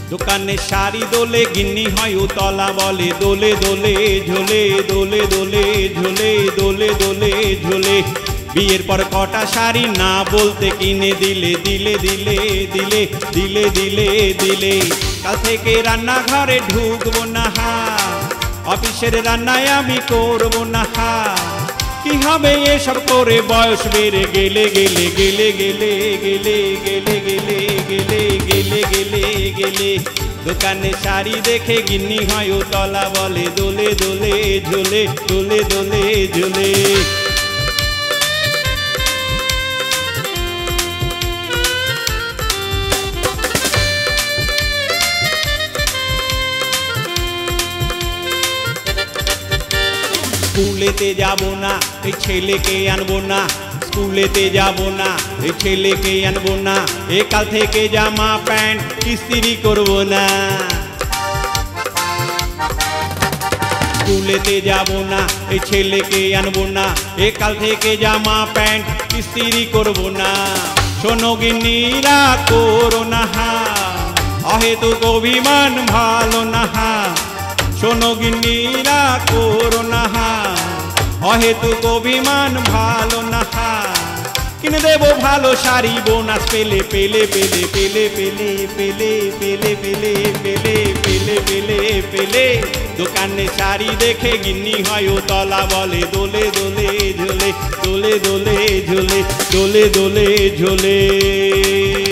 দোকানে শাড়ি দোলে গিন্নি হয় উতলা বলে দোলে দোলে ঝোলে দোলে দোলে ঝোলে দোলে দোলে ঝোলে। বিয়ের পর কটা শাড়ি না বলতে কিনে দিলে দিলে দিলে দিলে দিলে দিলে দিলে। কাল থেকে রান্নাঘরে ঢুকবো না হা, অফিসের রান্নায় আমি করবো না হা। কি হবে এসব করে বয়স বেড়ে গেলে গেলে গেলে গেলে গেলে গেলে গেলে গেলে গেলে গেলে গেলে। দোকানে শাড়ি দেখে গিন্নি হয় উতলা বলে দোলে দোলে ঝোলে দোলে দোলে ঝোলে। স্কুলেতে যাবো না এই ছেলেকে আনবো না, স্কুলেতে যাবো না এই ছেলেকে আনবো না। এ কাল থেকে জামা প্যান্ট ইস্ত্রি করবো না। স্কুলেতে যাবো না এই ছেলেকে আনবো না, এ কাল থেকে জামা প্যান্ট ইস্ত্রি করবো না। শোনো গিন্নিরা করো না হা, অহেতুক অভিমান ভালো না হা। শোনো গিন্নিরা করো না হা, অহেতুক অভিমান ভালো না হা। কিনে দেবো ভালো শাড়ি বোনাস পেলে পেলে পেলে পেলে পেলে পেলে পেলে পেলে পেলে পেলে পেলে পেলে। দোকানে শাড়ি দেখে গিন্নি হয় উতলা বলে দোলে দোলে ঝোলে দোলে দোলে ঝোলে দোলে দোলে ঝোলে।